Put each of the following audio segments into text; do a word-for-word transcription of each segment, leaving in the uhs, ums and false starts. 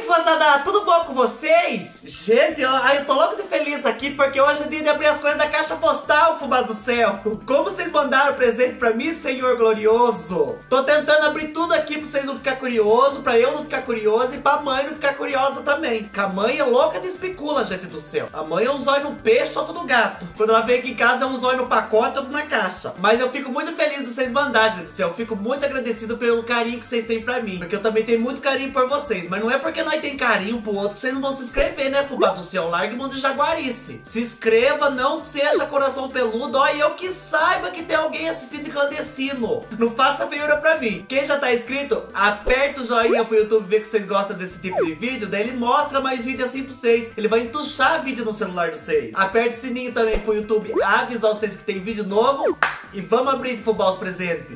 aí, fãzada, tudo bom com vocês? Gente, eu, eu tô louco de feliz aqui porque hoje é dia de abrir as coisas da caixa postal, fubá do céu. Como vocês mandaram presente pra mim, Senhor glorioso? Tô tentando abrir tudo aqui pra vocês não ficar curiosos, pra eu não ficar curioso e pra mãe não ficar curiosa também. Que a mãe é louca de especula, gente do céu. A mãe é um zóio no peixe, outro no gato. Quando ela vem aqui em casa é um zóio no pacote, outro na caixa. Mas eu fico muito feliz de vocês mandarem, gente do céu. Eu fico muito agradecido pelo carinho que vocês têm pra mim. Porque eu também tenho muito carinho por vocês. Mas não é porque nós tem carinho pro outro que vocês não vão se inscrever, né, fubá do céu? Largue mão de jaguarice. Se inscreva, não seja coração peludo. Ó, e eu que saiba que tem alguém assistindo clandestino. Não faça feiura pra mim. Quem já tá inscrito, aperta o joinha pro YouTube ver que vocês gostam desse tipo de vídeo. Daí ele mostra mais vídeo assim pra vocês. Ele vai entuchar vídeo no celular de vocês. Aperte o sininho também pro YouTube avisar vocês que tem vídeo novo. E vamos abrir de fubá os presentes.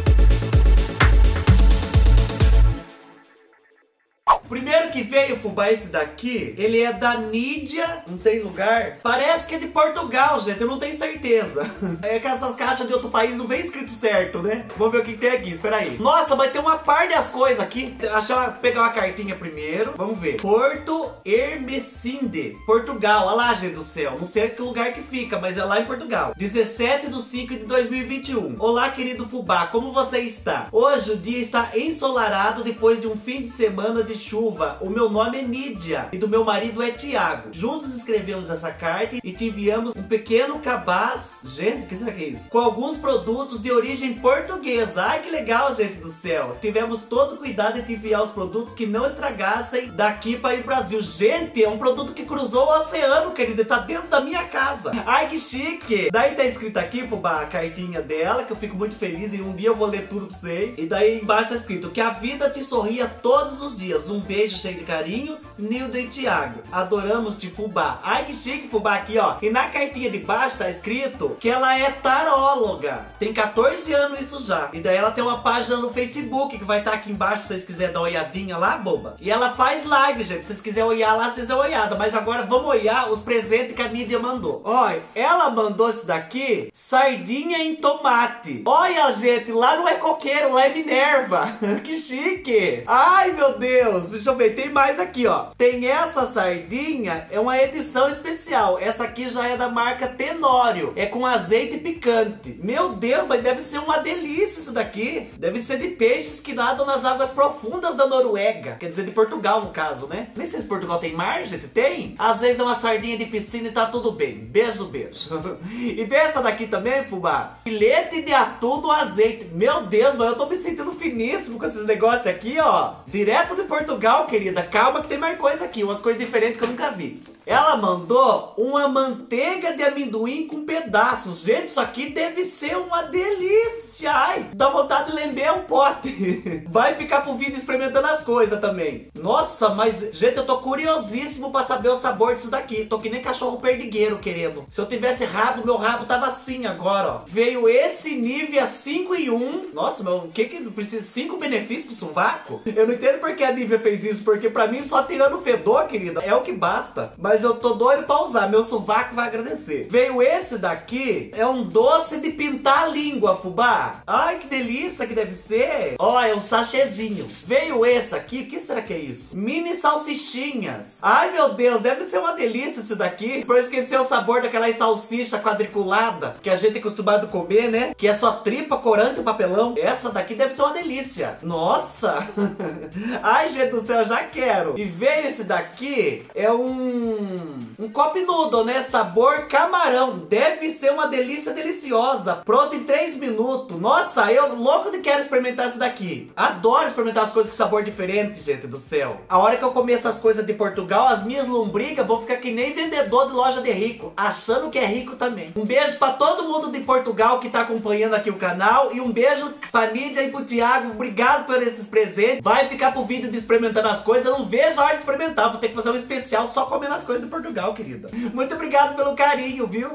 O primeiro que veio, fubá, esse daqui, ele é da Nídia, não tem lugar. Parece que é de Portugal, gente, eu não tenho certeza. É que essas caixas de outro país não vem escrito certo, né? Vamos ver o que, que tem aqui, espera aí. Nossa, vai ter uma par das coisas aqui. Deixa eu pegar uma cartinha primeiro, vamos ver. Porto Hermesinde, Portugal, olha lá, gente do céu. Não sei que lugar que fica, mas é lá em Portugal. dezessete de cinco de dois mil e vinte e um. Olá, querido fubá, como você está? Hoje o dia está ensolarado depois de um fim de semana de chuva. O meu nome é Nídia e do meu marido é Tiago. Juntos escrevemos essa carta e te enviamos um pequeno cabaz. Gente, o que será que é isso? Com alguns produtos de origem portuguesa. Ai, que legal, gente do céu. Tivemos todo o cuidado de te enviar os produtos que não estragassem daqui para o Brasil. Gente, é um produto que cruzou o oceano, querido. Tá dentro da minha casa. Ai, que chique. Daí tá escrito aqui, fubá, a cartinha dela, que eu fico muito feliz e um dia eu vou ler tudo pra vocês. E daí embaixo tá escrito que a vida te sorria todos os dias. Um beijo cheio de carinho, Nildo e Thiago. Adoramos te, fubá. Ai, que chique, fubá, aqui, ó. E na cartinha de baixo tá escrito que ela é taróloga. Tem quatorze anos isso já. E daí ela tem uma página no Facebook que vai estar tá aqui embaixo se vocês quiserem dar uma olhadinha lá, boba. E ela faz live, gente. Se vocês quiserem olhar lá, vocês dão uma olhada. Mas agora vamos olhar os presentes que a Nídia mandou. Olha, ela mandou esse daqui, sardinha em tomate. Olha, gente, lá não é coqueiro, lá é Minerva. Que chique. Ai, meu Deus. Deixa eu ver, tem mais aqui, ó. Tem essa sardinha, é uma edição especial. Essa aqui já é da marca Tenório. É com azeite picante. Meu Deus, mas deve ser uma delícia isso daqui. Deve ser de peixes que nadam nas águas profundas da Noruega. Quer dizer, de Portugal, no caso, né? Nem sei se Portugal tem mar, gente. Tem? Às vezes é uma sardinha de piscina e tá tudo bem. Beijo, beijo. E vê essa daqui também, fubá. Filete de atum no azeite. Meu Deus, mas eu tô me sentindo finíssimo com esses negócios aqui, ó. Direto de Portugal, querida. Calma que tem mais coisa aqui, umas coisas diferentes que eu nunca vi. Ela mandou uma manteiga de amendoim com pedaços. Gente, isso aqui deve ser uma delícia. Ai, dá vontade de lamber um pote. Vai ficar pro vídeo experimentando as coisas também. Nossa, mas, gente, eu tô curiosíssimo pra saber o sabor disso daqui. Tô que nem cachorro perdigueiro querendo. Se eu tivesse rabo, meu rabo tava assim agora, ó. Veio esse Nivea cinco em um. Nossa, mas o que que precisa? cinco benefícios pro sovaco? Eu não entendo por que a Nivea fez isso. Porque pra mim, só tirando o fedor, querida, é o que basta. Mas eu tô doido pra usar, meu sovaco vai agradecer. Veio esse daqui, é um doce de pintar a língua, fubá. Ai, que delícia que deve ser. Ó, é um sachêzinho. Veio esse aqui, o que será que é isso? Mini salsichinhas. Ai, meu Deus, deve ser uma delícia isso daqui. Por esquecer o sabor daquela salsicha quadriculada que a gente é acostumado a comer, né? Que é só tripa, corante e papelão. Essa daqui deve ser uma delícia. Nossa. Ai, gente do céu, já quero. E veio esse daqui, é um... Um copo noodle, né? Sabor camarão. Deve ser uma delícia deliciosa. Pronto em três minutos. Nossa, eu louco de quero experimentar isso daqui. Adoro experimentar as coisas com sabor diferente, gente do céu. A hora que eu comer essas coisas de Portugal, as minhas lombrigas vão ficar que nem vendedor de loja de rico, achando que é rico também. Um beijo pra todo mundo de Portugal que tá acompanhando aqui o canal. E um beijo pra Nídia e pro Thiago. Obrigado por esses presentes. Vai ficar pro vídeo de experimentando as coisas. Eu não vejo a hora de experimentar. Vou ter que fazer um especial só comendo as coisas de Portugal, querida. Muito obrigado pelo carinho, viu?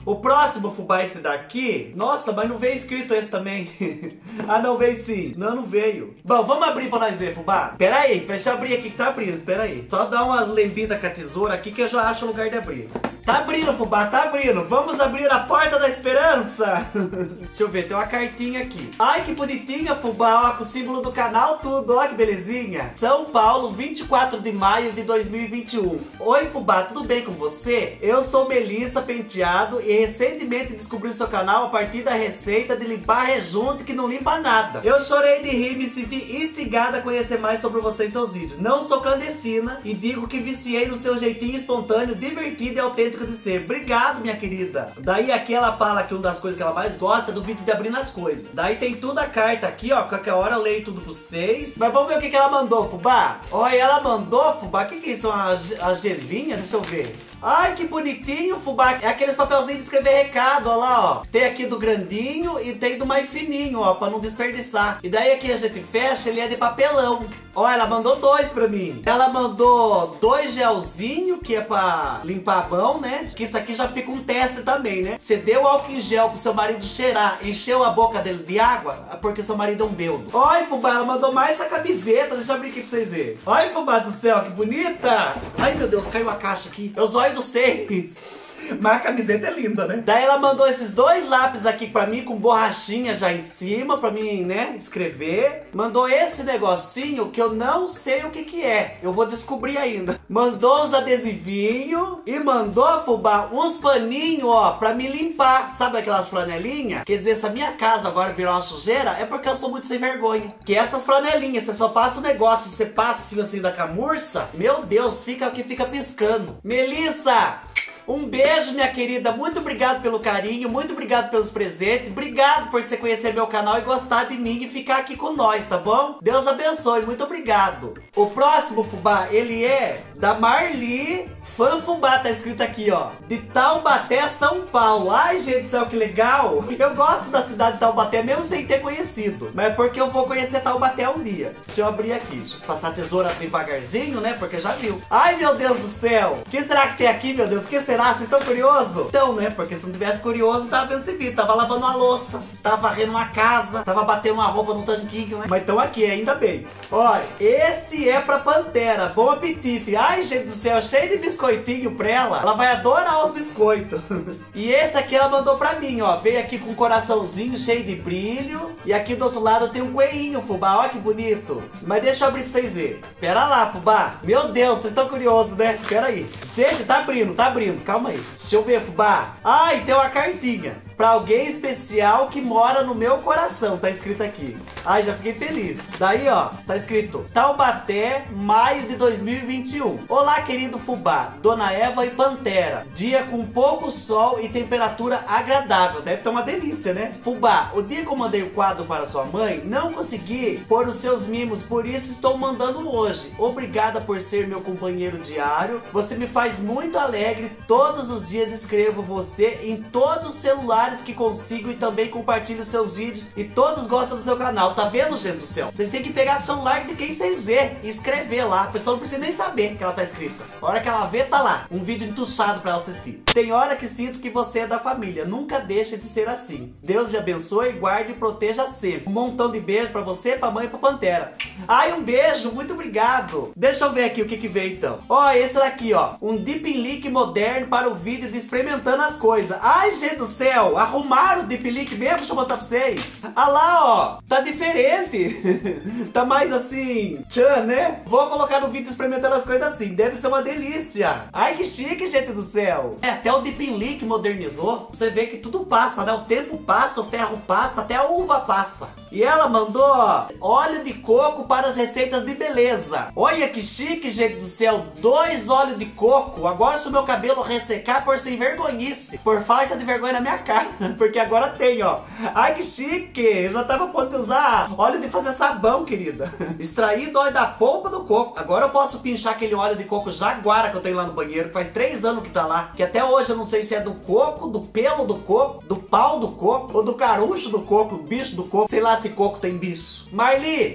O próximo fubá é esse daqui. Nossa, mas não veio escrito esse também. Ah, não veio sim. Não, não veio. Bom, vamos abrir pra nós ver, fubá. Pera aí, deixa eu abrir aqui que tá abrindo. Espera aí. Só dar uma lambida com a tesoura aqui que eu já acho o lugar de abrir. Tá abrindo, fubá, tá abrindo. Vamos abrir a porta da esperança. Deixa eu ver, tem uma cartinha aqui. Ai, que bonitinha, fubá. Ó, com o símbolo do canal, tudo. Ó, que belezinha. São Paulo, vinte e quatro de maio de dois mil e vinte e um. Oi, fubá, tudo bem com você? Eu sou Melissa Penteado e recentemente descobri o seu canal a partir da receita de limpar rejunte que não limpa nada. Eu chorei de rir e me senti instigada a conhecer mais sobre você e seus vídeos. Não sou clandestina e digo que viciei no seu jeitinho espontâneo, divertido e autêntico de ser. Obrigado, minha querida. Daí aqui ela fala que uma das coisas que ela mais gosta é do vídeo de abrindo as coisas. Daí tem tudo a carta aqui, ó. Qualquer hora eu leio tudo pra vocês. Mas vamos ver o que, que ela mandou, fubá. Olha, ela mandou, fubá. O que, que é isso? Uma gelinha? Deixa eu ver. Ai, que bonitinho, fubá. É aqueles papelzinhos de escrever recado, ó lá, ó. Tem aqui do grandinho e tem do mais fininho, ó, pra não desperdiçar. E daí aqui a gente fecha, ele é de papelão. Ó, ela mandou dois pra mim. Ela mandou dois gelzinhos, que é pra limpar a mão, né? Que isso aqui já fica um teste também, né? Você deu álcool em gel pro seu marido cheirar, encheu a boca dele de água, porque seu marido é um beldo. Oi, fubá, ela mandou mais essa camiseta. Deixa eu abrir aqui pra vocês verem. Oi, fubá do céu, que bonita. Ai, meu Deus, caiu a caixa aqui. Eu zóio dos seis. Mas a camiseta é linda, né? Daí ela mandou esses dois lápis aqui pra mim, com borrachinha já em cima, pra mim, né, escrever. Mandou esse negocinho que eu não sei o que que é. Eu vou descobrir ainda. Mandou uns adesivinhos e mandou, fubá, uns paninhos, ó, pra me limpar. Sabe aquelas flanelinhas? Quer dizer, se a minha casa agora virar uma sujeira, é porque eu sou muito sem vergonha. Que essas flanelinhas, você só passa o negócio, você passa assim, assim da camurça, meu Deus, fica o que fica piscando. Melissa! Um beijo, minha querida. Muito obrigado pelo carinho, muito obrigado pelos presentes. Obrigado por você conhecer meu canal e gostar de mim e ficar aqui com nós, tá bom? Deus abençoe, muito obrigado. O próximo fubá, ele é da Marli Fã Fubá, tá escrito aqui, ó. De Taubaté, São Paulo. Ai, gente do céu, que legal. Eu gosto da cidade de Taubaté, mesmo sem ter conhecido. Mas é porque eu vou conhecer Taubaté um dia. Deixa eu abrir aqui. Deixa eu passar a tesoura devagarzinho, né? Porque já viu. Ai, meu Deus do céu. O que será que tem aqui, meu Deus? O que será? Vocês estão curiosos? Então, né? Porque se não tivesse curioso, não tava vendo esse vídeo. Tava lavando uma louça, tava varrendo uma casa, tava batendo uma roupa no tanquinho, né? Mas estão aqui, ainda bem. Olha, este é pra Pantera. Bom apetite. Ai, gente do céu, cheio de biscoitinho pra ela. Ela vai adorar os biscoitos. E esse aqui ela mandou pra mim, ó. Veio aqui com um coraçãozinho cheio de brilho. E aqui do outro lado tem um coelhinho, fubá. Olha que bonito. Mas deixa eu abrir pra vocês verem. Pera lá, fubá. Meu Deus, vocês estão curiosos, né? Pera aí. Gente, tá abrindo, tá abrindo. Calma aí. Deixa eu ver, fubá. Ai, tem uma cartinha. Pra alguém especial que mora no meu coração. Tá escrito aqui. Ai, já fiquei feliz. Daí, ó, tá escrito Taubaté, maio de dois mil e vinte e um. Olá, querido fubá, Dona Eva e Pantera. Dia com pouco sol e temperatura agradável. Deve ter uma delícia, né? Fubá, o dia que eu mandei o quadro para sua mãe, não consegui pôr os seus mimos, por isso estou mandando hoje. Obrigada por ser meu companheiro diário. Você me faz muito alegre. Todos os dias escrevo você em todos os celulares que consigo e também compartilho seus vídeos e todos gostam do seu canal. Tá vendo, gente do céu? Vocês têm que pegar o celular de quem vocês vê e escrever lá. A pessoa não precisa nem saber que ela tá escrita. A hora que ela vê, tá lá. Um vídeo entuchado pra ela assistir. Tem hora que sinto que você é da família. Nunca deixe de ser assim. Deus lhe abençoe, guarde e proteja sempre. Um montão de beijo pra você, pra mãe e pra Pantera. Ai, um beijo. Muito obrigado. Deixa eu ver aqui o que que veio, então. Ó, esse daqui, ó. Um Deep Link moderno para o vídeo de experimentando as coisas. Ai, gente do céu. Arrumaram o Deep Link mesmo? Deixa eu mostrar pra vocês. Ah lá, ó. Tá diferente. Tá mais assim, tchan, né? Vou colocar no vídeo experimentando as coisas assim. Deve ser uma delícia. Ai, que chique, gente do céu. É, até o Deep Link modernizou. Você vê que tudo passa, né? O tempo passa, o ferro passa, até a uva passa. E ela mandou, ó, óleo de coco para as receitas de beleza. Olha que chique, gente do céu. Dois óleos de coco. Agora se o meu cabelo ressecar por sem vergonhice. Por falta de vergonha na minha cara. Porque agora tem, ó. Ai, que chique. Eu já tava a ponto de usar óleo de fazer sabão, querida. Extraído óleo da polpa do coco. Agora eu posso pinchar aquele óleo de coco jaguara que eu tenho lá no banheiro. Que faz três anos que tá lá. Que até hoje eu não sei se é do coco, do pelo do coco, do pau do coco, ou do carucho do coco, bicho do coco. Sei lá se coco tem bicho. Marli,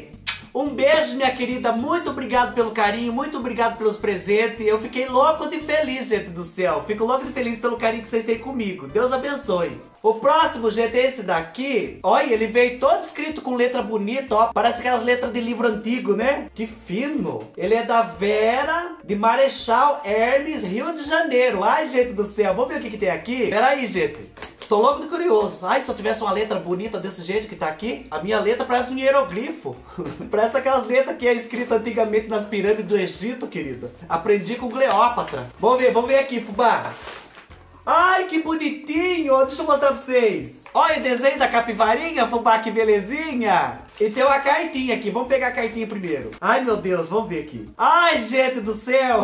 Um beijo, minha querida. Muito obrigado pelo carinho, muito obrigado pelos presentes. Eu fiquei louco de feliz, gente do céu. Fico louco de feliz pelo carinho que vocês têm comigo. Deus abençoe. O próximo, gente, é esse daqui. Olha, ele veio todo escrito com letra bonita, ó. Parece aquelas letras de livro antigo, né? Que fino. Ele é da Vera, de Marechal Hermes, Rio de Janeiro. Ai, gente do céu. Vamos ver o que que tem aqui? Pera aí, gente. Tô louco de curioso. Ai, se eu tivesse uma letra bonita desse jeito que tá aqui, a minha letra parece um hieroglifo. Parece aquelas letras que é escrita antigamente nas pirâmides do Egito, querida. Aprendi com Cleópatra. Vamos ver, vamos ver aqui, fubá. Ai, que bonitinho. Deixa eu mostrar pra vocês. Olha o desenho da capivarinha, fubá, que belezinha. E tem uma cartinha aqui, vamos pegar a cartinha primeiro. Ai, meu Deus, vamos ver aqui. Ai, gente do céu.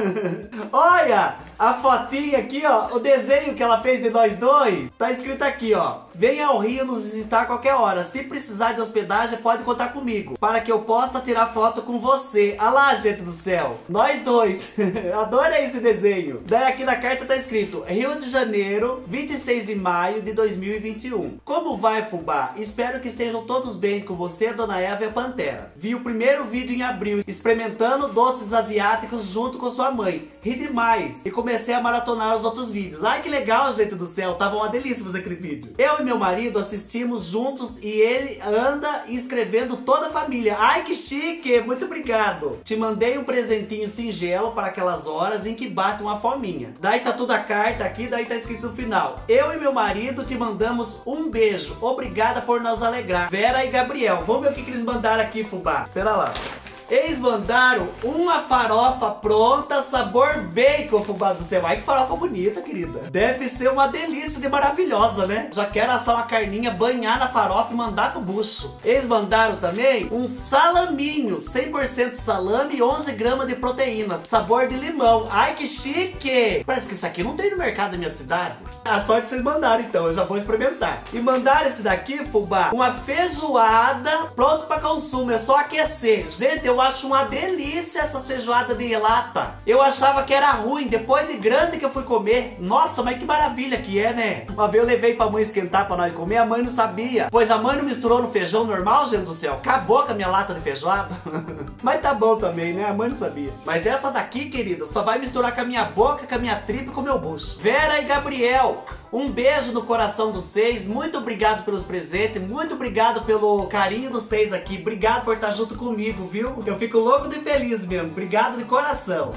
Olha a fotinha aqui, ó. O desenho que ela fez de nós dois. Tá escrito aqui, ó. Venha ao Rio nos visitar a qualquer hora. Se precisar de hospedagem, pode contar comigo, para que eu possa tirar foto com você. Ah lá, gente do céu. Nós dois. Adorei esse desenho. Daí aqui na carta tá escrito Rio de Janeiro, vinte e seis de maio de dois mil e vinte e um. Como vai, fubá? Espero que estejam todos bem com você, a Dona Eva e a Pantera. Vi o primeiro vídeo em abril, experimentando doces asiáticos junto com sua mãe. Ri demais. E comecei a maratonar os outros vídeos. Ai, que legal, gente do céu. Tava uma delícia fazer aquele vídeo. Eu e meu marido assistimos juntos e ele anda inscrevendo toda a família. Ai, que chique. Muito obrigado. Te mandei um presentinho singelo para aquelas horas em que bate uma fominha. Daí tá toda a carta aqui, daí tá escrito no final. Eu e meu marido te mandamos um beijo. Obrigada por nos alegrar. Vera e Gabriel. Vamos ver o que, que eles mandaram aqui, fubá. Pera lá. Eles mandaram uma farofa pronta, sabor bacon, fubá do céu. Ai, que farofa bonita, querida. Deve ser uma delícia de maravilhosa, né? Já quero assar uma carninha, banhar na farofa e mandar pro bucho. Eles mandaram também um salaminho, cem por cento salame e onze gramas de proteína, sabor de limão. Ai, que chique. Parece que isso aqui não tem no mercado da minha cidade. A sorte vocês mandaram, então. Eu já vou experimentar. E mandaram esse daqui, fubá, uma feijoada pronto para consumo. É só aquecer. Gente, eu acho uma delícia essa feijoada de lata. Eu achava que era ruim, depois de grande que eu fui comer. Nossa, mas que maravilha que é, né? Uma vez eu levei pra mãe esquentar pra nós comer, a mãe não sabia. Pois a mãe não misturou no feijão normal, gente do céu. Acabou com a minha lata de feijoada. Mas tá bom também, né? A mãe não sabia. Mas essa daqui, querida, só vai misturar com a minha boca, com a minha tripa e com o meu bucho. Vera e Gabriel, um beijo no coração dos seis. Muito obrigado pelos presentes. Muito obrigado pelo carinho dos seis aqui. Obrigado por estar junto comigo, viu? Eu fico louco de feliz mesmo. Obrigado de coração.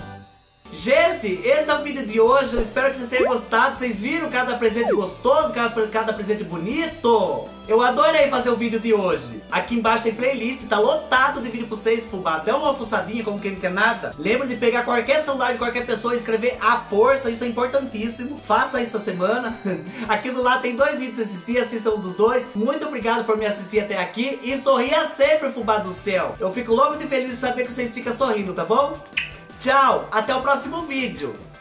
Gente, esse é o vídeo de hoje. Eu espero que vocês tenham gostado. Vocês viram cada presente gostoso, cada, cada presente bonito? Eu adorei fazer o vídeo de hoje. Aqui embaixo tem playlist, tá lotado de vídeo pra vocês, fubá. Dá uma fuçadinha como quem não quer nada. Lembra de pegar qualquer celular de qualquer pessoa e escrever à força, isso é importantíssimo. Faça isso a semana. Aqui do lado tem dois vídeos pra assistir, assistam um dos dois. Muito obrigado por me assistir até aqui. E sorria sempre, fubá do céu. Eu fico louco de feliz de saber que vocês ficam sorrindo, tá bom? Tchau, até o próximo vídeo.